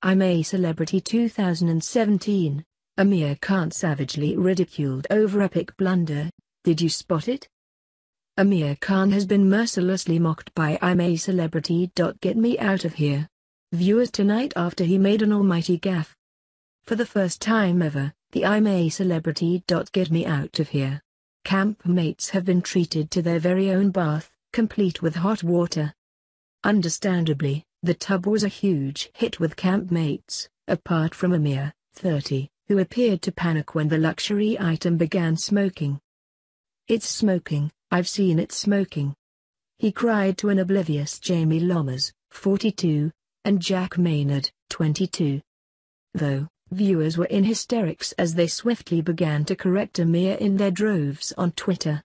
I'm a Celebrity 2017. Amir Khan savagely ridiculed over epic blunder. Did you spot it? Amir Khan has been mercilessly mocked by I'm a Celebrity. Get me out of here viewers tonight after he made an almighty gaffe. For the first time ever, the I'm a Celebrity. Get me out of here campmates have been treated to their very own bath, complete with hot water. Understandably, the tub was a huge hit with campmates, apart from Amir, 30, who appeared to panic when the luxury item began smoking. "It's smoking, I've seen it smoking," he cried to an oblivious Jamie Lomas, 42, and Jack Maynard, 22. Though, viewers were in hysterics as they swiftly began to correct Amir in their droves on Twitter.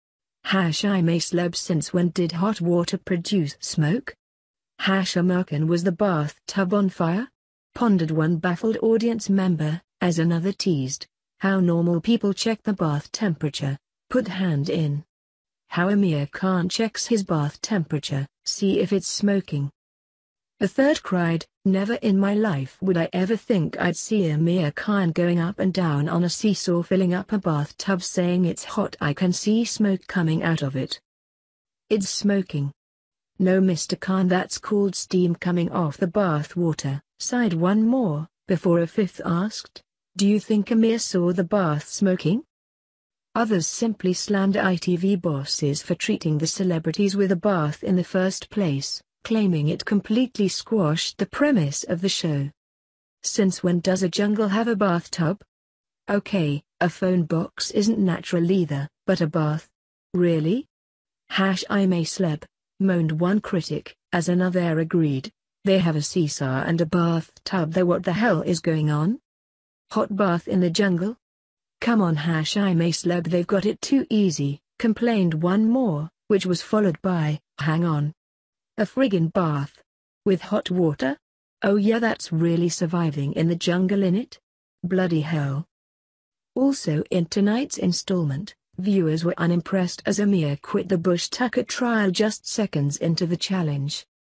I'm a celeb. Since when did hot water produce smoke? Amir Khan, was the bathtub on fire? Pondered one baffled audience member, as another teased, how normal people check the bath temperature. Put hand in. How Amir Khan checks his bath temperature, see if it's smoking. A third cried, never in my life would I ever think I'd see Amir Khan going up and down on a seesaw filling up a bathtub saying it's hot. I can see smoke coming out of it. It's smoking. No, Mr. Khan, that's called steam coming off the bath water, sighed one more, before a fifth asked, do you think Amir saw the bath smoking? Others simply slammed ITV bosses for treating the celebrities with a bath in the first place, claiming it completely squashed the premise of the show. Since when does a jungle have a bathtub? Okay, a phone box isn't natural either, but a bath? Really? I'm a celeb, moaned one critic, as another agreed. They have a seesaw and a bathtub there. What the hell is going on? Hot bath in the jungle? Come on, I'm a celeb, they've got it too easy, complained one more, which was followed by, hang on. A friggin' bath? With hot water? Oh yeah, that's really surviving in the jungle, innit? Bloody hell. Also in tonight's installment, viewers were unimpressed as Amir quit the Bush Tucker trial just seconds into the challenge.